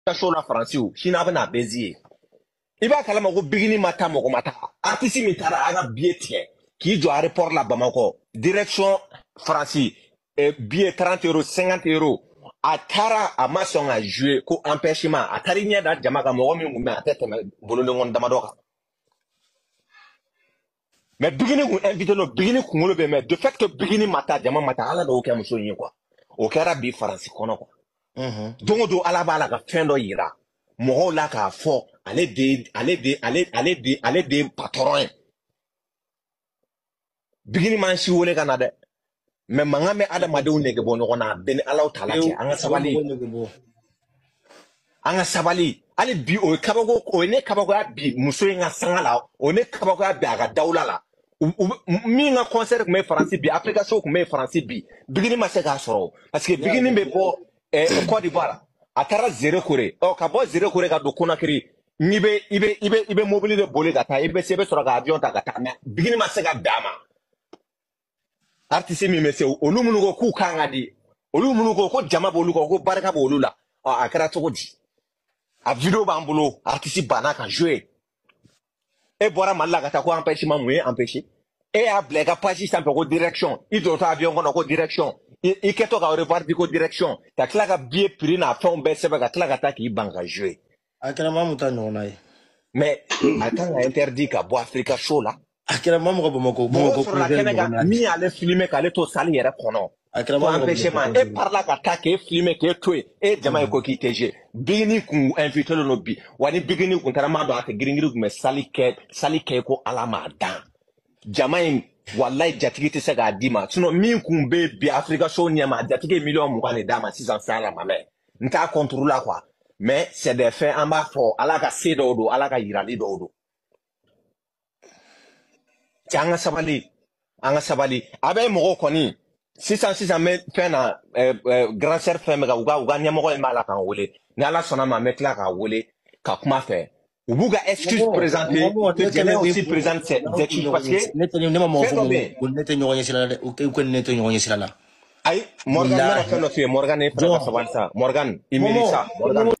show la France ou China bena bézier. Il va kalama ko bigini mata moko mata. Artiste mi tara aga billet qui doit report la Bamako. Direction France billet 30 euros, 50 euros. A tara a mason a jouer ko empêchement a tari nya da jamaga mo mi ngumé a tete bolo ngon damadoka. Mais bigini ku invité no bigini ku ngolo be mais de fait que bigini mata jama mata ala do ke muso yin quoi. O kera bi France kono quoi. Donc do ala bala ka fendo yira. Mo la ka fo ale de patron. Bigini man si wole kanade. Mais manga me ada made unege bono kona ben ala utalache anga sabali ale bi o kabago o ne kabago bi muso nga sangala o ne kabago bi aga daula la mi nga concert me France bi Africa show me France bi bigini ma se ga soro parce que bigini be bo Côte d'Ivoire atara 0 kore o ka bo 0 kore ga do Conakry ibe mobile de bolé gata ibe sebe soro ga avion ta gata mais bigini ma se ga dama artiste mi mese olu munu ko ku kanga di olu munu ko jama bolu ko baraka bolu la akara to di a video bambulo artiste bana kan jouer e bora malla kata ko empêchement mu empêcher e a blega pasi sampe ko direction i do to avion ko direction i keto ka reparti ko direction ta klaka bien prix na fond be sebe ka klaka ta ki banga jouer akara mamu ta nonai mais atanga interdit ka bo Africa show la akira mamu ko bomoko mi ale filmer ka le to sali yere kono empêchement et par là attaquer filmer que tuer et jama ko ki TG bigini ku invité le lobby wani bigini ku tarama do ate giringiri me sali ke ko alama dan jama wallahi jatigi te se ga dima sinon min ku be bi Africa show nyama jatigi million mu kan dama 600 sala mame nta contrôle quoi mais c'est des faits en bas fort ala ka sedo do ala ka yirali do anga sabali abe mo koni 600 mais fena grand chef femme ga uga nyamo mala kan wole ni ala sona ma metla ka wole ka kuma fe ubuga excuse présenter que jamais aussi présente ces excuses parce que neto nyonya silala ay Morgan na feno fi Morgan e fra ka savansa Morgan imelisa Morgan